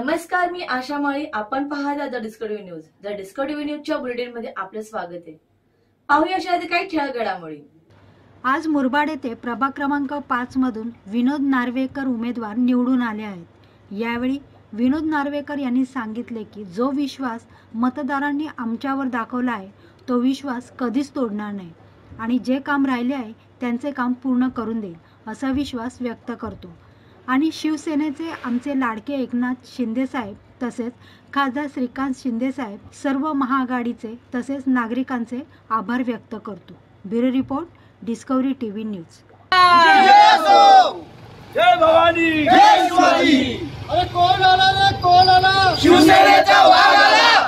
नमस्कार, मी आशा माळी. आपण पाहता the Discovery news. The Discovery न्यूजच्या बुलेटिन मध्ये आपलं स्वागत आहे. पाहूया अशा काही ठळक घडामोडी. आज मुरबाड येथे प्रभाग क्रमांक 5 मधून विनोद नार्वेकर उमेदवार निवडून आले आहेत. यावेळी विनोद नार्वेकर यांनी सांगितले की जो विश्वास मतदारांनी आमच्यावर दाखवला आहे तो विश्वास कधीच तोडणार नाही आणि जे काम राहिले आहे त्यांचे काम पूर्ण करून देईल असा विश्वास व्यक्त करतो. आणि शिवसेनेचे आमचे लाडके एकनाथ शिंदे साहेब तसेच खासदार श्रीकांत शिंदे साहेब सर्व महाआघाडीचे तसेच नागरिकांचे आभार व्यक्त करतो. Bureau report, Discovery TV news. जय भवानी, जय शिवाजी. अरे कोण आला रे, कोण आला? शिवसेनेचा वाघ आला.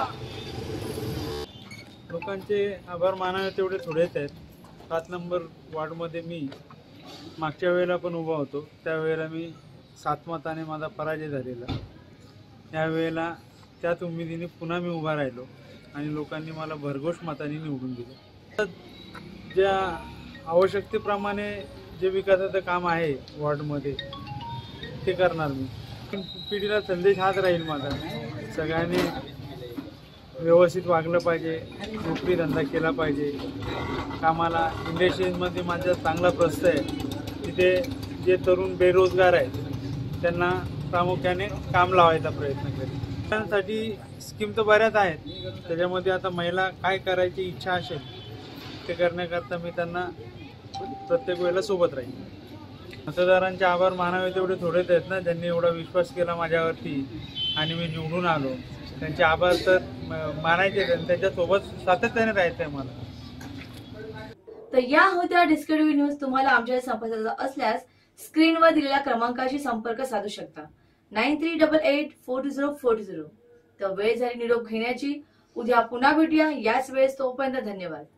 लोकांचे आभार मानावे तेवढे थोडेच आहेत. 7 नंबर वार्डमध्ये मी मागच्या वेळेला पण उभा होतो, त्यावेळेला मी 7 मताने माझा पराजय झालेला. यावेळेला त्याच उमेदीने पुन्हा मी उभा राहिलो आणि लोकांनी मला भरघोष मताने निवडून दिलं. ज्या आवश्यकतेप्रमाणे जे विकासाचं काम आहे वॉर्डमध्ये ते करणार मी. पिढीला संदेश हाच राहील माझा, सगळ्यांनी व्यवस्थित वागलं पाहिजे, नोकरी धंदा केला पाहिजे. कामाला इंडस्ट्रीजमध्ये माझा चांगला प्रश्न आहे, तिथे जे तरुण बेरोजगार आहेत त्यांना प्रामुख्याने काम लावायचा प्रयत्न करेल. त्यासाठी स्कीम तर बऱ्याच आहेत, त्याच्यामध्ये आता महिला काय करायची इच्छा असेल ते करण्याकरता मी त्यांना प्रत्येक वेळेला सोबत राहील. मतदारांचे आभार मानावे तेवढे थोडेच आहेत ना, ज्यांनी एवढा विश्वास केला माझ्यावरती आणि मी निवडून आलो. त्यांचे आभार तर मानायचे, त्यांच्यासोबत सातत्याने राहायचं आहे मला. तर या होत्या डिस्कव्हरी न्यूज. तुम्हाला आमच्या संपर्कात असल्यास स्क्रीनवर दिलेल्या क्रमांकाशी संपर्क साधू शकता. 93884040. तर वेळ झाली निरोप घेण्याची. उद्या पुन्हा भेटूया याच वेळेस. तोपर्यंत धन्यवाद.